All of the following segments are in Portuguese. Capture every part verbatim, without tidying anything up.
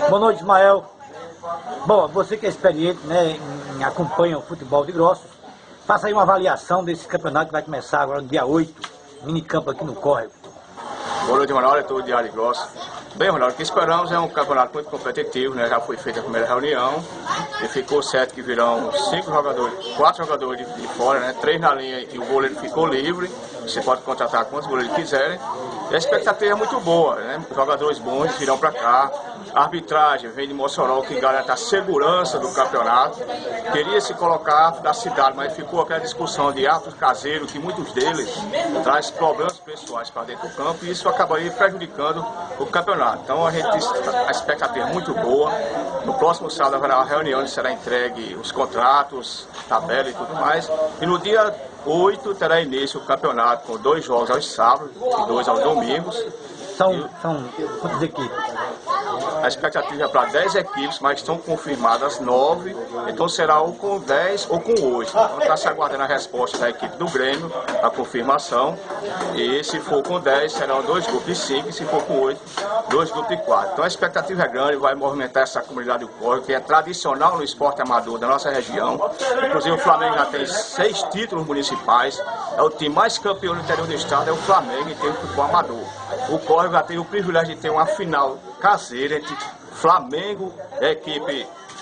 Boa noite, Ismael. Bom, você que é experiente, né, em, em acompanha o futebol de Grossos, faça aí uma avaliação desse campeonato que vai começar agora no dia oito, minicampo aqui no Córrego. Boa noite, Ronaldo, é todo Diário de Grossos. Bem, Ronaldo, o que esperamos é um campeonato muito competitivo, né? Já foi feita a primeira reunião e ficou certo que virão cinco jogadores, quatro jogadores de, de fora, né? Três na linha e o goleiro ficou livre. Você pode contratar quantos goleiros quiserem. E a expectativa é muito boa, né? Jogadores bons virão para cá. A arbitragem vem de Mossoró, que garante a segurança do campeonato. Queria se colocar da cidade, mas ficou aquela discussão de atos caseiros, que muitos deles traz problemas pessoais para dentro do campo e isso acabaria prejudicando o campeonato. Então a gente a expectativa é muito boa. No próximo sábado haverá uma reunião onde será entregue os contratos, tabela e tudo mais. E no dia oito terá início o campeonato com dois jogos aos sábados e dois aos domingos. São, são quantas equipes? A expectativa é para dez equipes, mas estão confirmadas nove, então será ou com dez ou com oito. Então está se aguardando a resposta da equipe do Grêmio, a confirmação. E se for com dez, serão dois grupos de cinco, e se for com oito, dois grupos de quatro. Então a expectativa é grande, vai movimentar essa comunidade do Córrego, que é tradicional no esporte amador da nossa região. Inclusive o Flamengo já tem seis títulos municipais, é o time mais campeão do interior do estado, é o Flamengo em termos de futebol amador. O Córrego já teve o privilégio de ter uma final caseira entre Flamengo e a equipe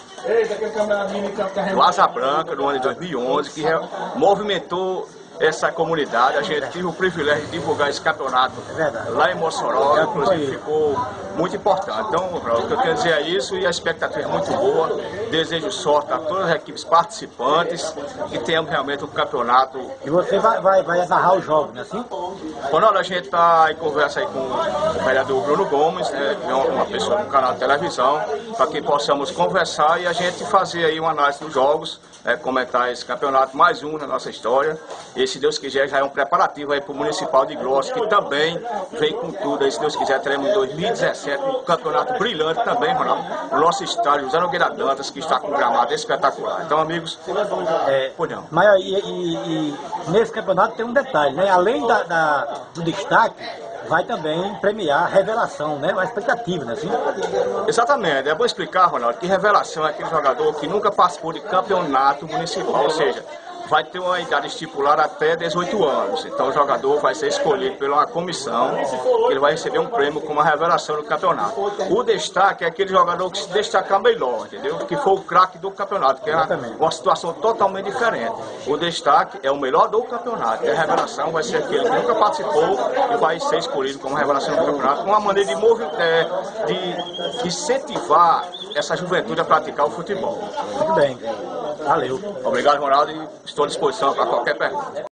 do Asa Branca no ano de dois mil e onze, que movimentou essa comunidade. A gente teve o privilégio de divulgar esse campeonato lá em Mossoró, inclusive ficou muito importante. Então, o que eu quero dizer é isso, e a expectativa é muito boa. Desejo sorte a todas as equipes participantes e tenhamos realmente um campeonato. E você vai, vai, vai narrar os jogos, não é assim? Ronaldo, a gente está em conversa aí com o vereador Bruno Gomes, né, que é uma pessoa do canal de televisão, para que possamos conversar e a gente fazer aí uma análise dos jogos, né, comentar esse campeonato, mais um na nossa história. E se Deus quiser, já é um preparativo aí para o Municipal de Grossos, que também vem com tudo. Aí, se Deus quiser, teremos em dois mil e dezessete um campeonato brilhante também, Ronaldo, no nosso estádio José Nogueira Dantas, que está com um gramado espetacular. Então, amigos, é, pois não. Mas e, e, e nesse campeonato tem um detalhe, né? Além da, da, do destaque, vai também premiar a revelação, né? Uma expectativa, né? Assim? Exatamente. É bom explicar, Ronaldo, que revelação é aquele jogador que nunca participou de campeonato municipal, ou seja, vai ter uma idade estipulada até dezoito anos. Então o jogador vai ser escolhido pela comissão, ele vai receber um prêmio como a revelação do campeonato. O destaque é aquele jogador que se destacar melhor, entendeu? Que foi o craque do campeonato, que é uma situação totalmente diferente. O destaque é o melhor do campeonato, e a revelação vai ser aquele que nunca participou e vai ser escolhido como a revelação do campeonato, uma maneira de, é, de incentivar essa juventude a praticar o futebol. Muito bem. Valeu. Obrigado, Ronaldo, e estou à disposição para qualquer pergunta.